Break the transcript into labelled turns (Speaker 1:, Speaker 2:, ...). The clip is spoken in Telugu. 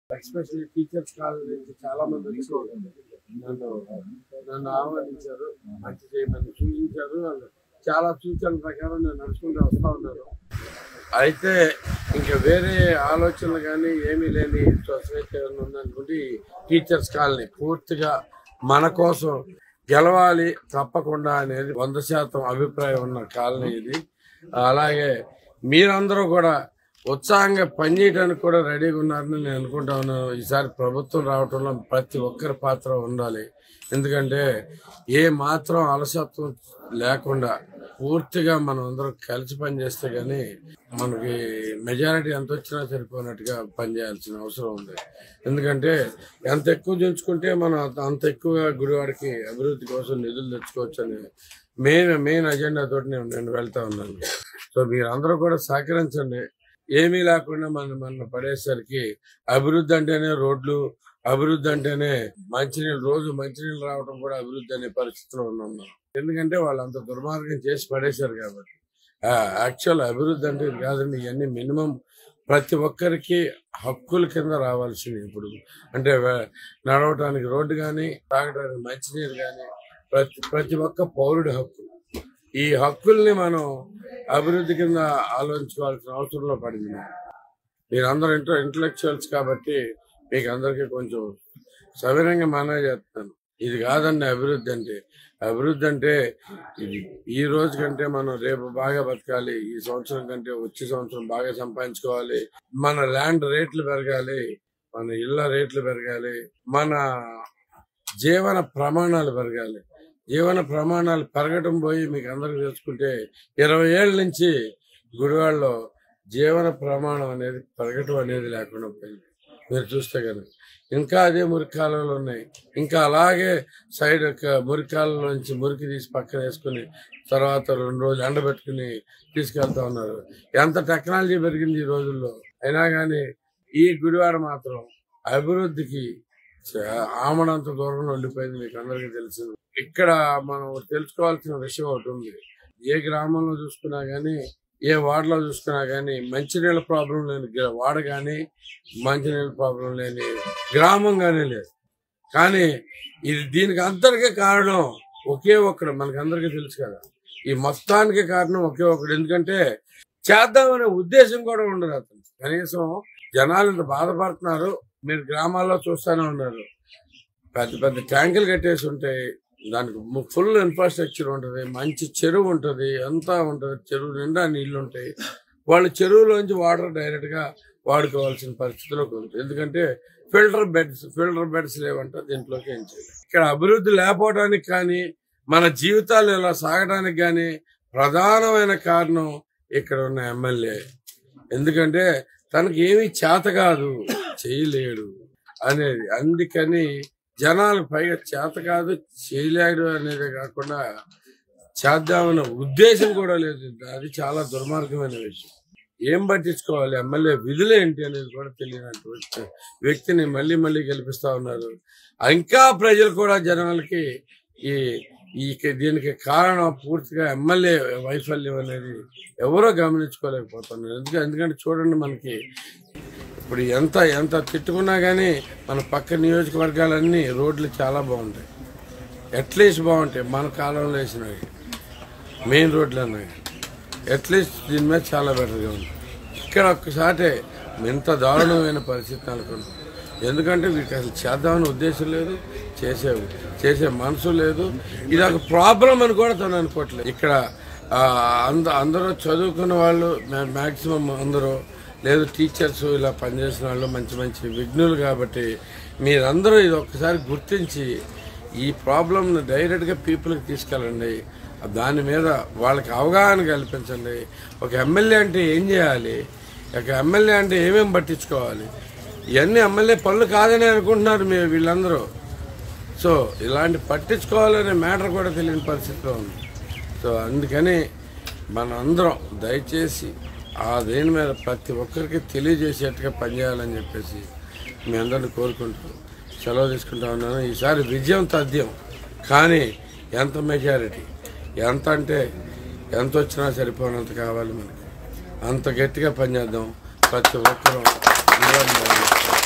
Speaker 1: ఎస్పెషల్లీ టీచర్స్ కాలేజ్ నుంచి చాలా మంది వచ్చి నన్ను ఆహ్వానించారు, మంచి చేయమని సూచించారు. వాళ్ళు చాలా సూచనల ప్రకారం నేను నడుచుకుంటూ వస్తూ ఉన్నాను. అయితే ఇంకా వేరే ఆలోచనలు కానీ ఏమీ లేని సొసైటీ ఉందనుకుంటే టీచర్స్ కాలనీ పూర్తిగా మన కోసం గెలవాలి తప్పకుండా అనేది 100% అభిప్రాయం ఉన్న కాలనీ ఇది. అలాగే మీరందరూ కూడా ఉత్సాహంగా పనిచేయడానికి కూడా రెడీగా ఉన్నారని నేను అనుకుంటా ఉన్నాను. ఈసారి ప్రభుత్వం రావటంలో ప్రతి ఒక్కరి పాత్ర ఉండాలి. ఎందుకంటే ఏ మాత్రం అలసత్వం లేకుండా పూర్తిగా మనం అందరం కలిసి పనిచేస్తే గానీ మనకి మెజారిటీ ఎంత వచ్చినా సరిపోయినట్టుగా పనిచేయాల్సిన అవసరం ఉంది. ఎందుకంటే ఎంత ఎక్కువ చేయించుకుంటే మనం అంత ఎక్కువగా గుడివాడికి అభివృద్ధి కోసం నిధులు తెచ్చుకోవచ్చు అని మెయిన్ అజెండా తోటి నేను వెళ్తా ఉన్నాను. సో మీరందరూ కూడా సహకరించండి. ఏమీ లేకుండా మన పడేసరికి అభివృద్ధి అంటేనే రోడ్లు, అభివృద్ధి అంటేనే రోజు మంచినీళ్ళు రావడం కూడా అభివృద్ధి అనే పరిస్థితిలో ఉన్నాం. ఎందుకంటే వాళ్ళు అంత దుర్మార్గం చేసి పడేశారు కాబట్టి. యాక్చువల్ అభివృద్ధి అంటే ఇది కాదండి. ఇవన్నీ మినిమం ప్రతి ఒక్కరికి హక్కుల కింద రావాల్సింది. ఇప్పుడు అంటే నడవటానికి రోడ్డు కానీ, తాగడానికి మంచినీరు కానీ ప్రతి ఒక్క పౌరుడి హక్కు. ఈ హక్కుల్ని మనం అభివృద్ధి కింద ఆలోచించుకోవాల్సిన అవసరంలో పడింది. మీరందరూ ఇంటలెక్చువల్స్ కాబట్టి మీకు అందరికీ కొంచెం సవినంగా మనవి చేస్తాను. ఇది కాదండి అభివృద్ధి అంటే. అభివృద్ధి అంటే ఇది ఈ రోజు కంటే మనం రేపు బాగా బతకాలి, ఈ సంవత్సరం కంటే వచ్చే సంవత్సరం బాగా సంపాదించుకోవాలి, మన ల్యాండ్ రేట్లు పెరగాలి, మన ఇళ్ల రేట్లు పెరగాలి, మన జీవన ప్రమాణాలు పెరగాలి. జీవన ప్రమాణాలు పెరగటం పోయి మీకు అందరికి తెలుసుకుంటే 20 ఏళ్ళ నుంచి గుడివాడలో జీవన ప్రమాణం అనేది పెరగటం అనేది లేకుండా పోయింది. మీరు చూస్తే కనుక ఇంకా అదే మురికాలలో ఉన్నాయి. ఇంకా అలాగే సైడ్ మురికాలలో నుంచి మురికి తీసి పక్కన వేసుకుని తర్వాత 2 రోజులు ఎండబెట్టుకుని తీసుకెళ్తా ఉన్నారు. ఎంత టెక్నాలజీ పెరిగింది ఈ రోజుల్లో. అయినా కానీ ఈ గుడివాడ మాత్రం అభివృద్ధికి ఆమడంత దూరంలో వెళ్ళిపోయింది. మీకు అందరికీ తెలిసింది. ఇక్కడ మనం తెలుసుకోవాల్సిన విషయం ఒకటి ఉంది. ఏ గ్రామంలో చూసుకున్నా గానీ, ఏ వార్డులో చూసుకున్నా గానీ మంచినీళ్ళ ప్రాబ్లం లేని వాడ కానీ, మంచినీళ్ళ ప్రాబ్లం లేని గ్రామం కానీ లేదు. కానీ దీనికి అందరికీ కారణం ఒకే ఒక్కడు. మనకి అందరికీ తెలుసు కదా, ఈ మొత్తానికి కారణం ఒకే ఒక్కడు. ఎందుకంటే చేద్దామనే ఉద్దేశం కూడా ఉండదు అతను. కనీసం జనాలు ఇంత బాధపడుతున్నారు. మీరు గ్రామాల్లో చూస్తూనే ఉన్నారు. పెద్ద పెద్ద ట్యాంకులు కట్టేసి ఉంటాయి, దానికి ఫుల్ ఇన్ఫ్రాస్ట్రక్చర్ ఉంటుంది, మంచి చెరువు ఉంటుంది, అంతా ఉంటుంది. చెరువు నిండా నీళ్లు ఉంటాయి. వాళ్ళు చెరువులోంచి వాటర్ డైరెక్ట్ గా వాడుకోవాల్సిన పరిస్థితిలోకి ఉంటుంది. ఎందుకంటే ఫిల్టర్ బెడ్స్ లేవంట దీంట్లోకి. ఏం చేయాలి? ఇక్కడ అభివృద్ధి లేకపోవడానికి కానీ, మన జీవితాలు ఇలా సాగడానికి కానీ ప్రధానమైన కారణం ఇక్కడ ఉన్న ఎమ్మెల్యే. ఎందుకంటే తనకి ఏమీ చేత కాదు, చేయలేడు అనేది. అందుకని జనాలు పైగా చేత కాదు, చేయలేడు అనేదే కాకుండా చేద్దామన్న ఉద్దేశం కూడా లేదు. అది చాలా దుర్మార్గమైన విషయం. ఏం పట్టించుకోవాలి? ఎమ్మెల్యే విధులేంటి అనేది కూడా తెలియనటువంటి వ్యక్తిని మళ్ళీ గెలిపిస్తా ఉన్నారు. ఇంకా ప్రజలు కూడా జనాలకి దీనికి కారణం పూర్తిగా ఎమ్మెల్యే వైఫల్యం అనేది ఎవరో గమనించుకోలేకపోతున్నారు. ఎందుకంటే చూడండి, మనకి ఇప్పుడు ఎంత తిట్టుకున్నా కానీ మన పక్క నియోజకవర్గాలన్నీ రోడ్లు చాలా బాగుంటాయి. అట్లీస్ట్ బాగుంటాయి. మన కాలంలో వేసినవి మెయిన్ రోడ్లు అన్నాయి. అట్లీస్ట్ దీని మీద చాలా బెటర్గా ఉంది. ఇక్కడ ఒక్కసారి ఎంత దారుణమైన పరిస్థితి నెలకొంది. ఎందుకంటే వీరికి అసలు చేద్దామని ఉద్దేశం లేదు, చేసే మనసు లేదు. ఇది ఒక ప్రాబ్లం అని కూడా తను అనుకోవట్లేదు. ఇక్కడ అందరూ చదువుకున్న వాళ్ళు మ్యాక్సిమం అందరూ, లేదు టీచర్స్ ఇలా పనిచేసిన వాళ్ళు మంచి విఘ్నులు. కాబట్టి మీరందరూ ఇది ఒక్కసారి గుర్తించి ఈ ప్రాబ్లంని డైరెక్ట్గా పీపుల్కి తీసుకెళ్ళండి. దాని మీద వాళ్ళకి అవగాహన కల్పించండి. ఒక ఎమ్మెల్యే అంటే ఏం చేయాలి, ఒక ఎమ్మెల్యే అంటే ఏమేమి పట్టించుకోవాలి, ఇవన్నీ ఎమ్మెల్యే పనులు కాదని అనుకుంటున్నారు వీళ్ళందరూ. సో ఇలాంటి పట్టించుకోవాలనే మ్యాటర్ కూడా తెలియని పరిస్థితిలో ఉంది. సో అందుకని మనందరం దయచేసి దేని మీద ప్రతి ఒక్కరికి తెలియజేసేట్టుగా పనిచేయాలని చెప్పేసి మీ అందరిని కోరుకుంటూ సెలవు తీసుకుంటా ఉన్నాను. ఈసారి విజయం తథ్యం. కానీ ఎంత మెజారిటీ, ఎంత అంటే ఎంత వచ్చినా సరిపోయినంత కావాలి మనకి. అంత గట్టిగా పనిచేద్దాం ప్రతి ఒక్కరూ.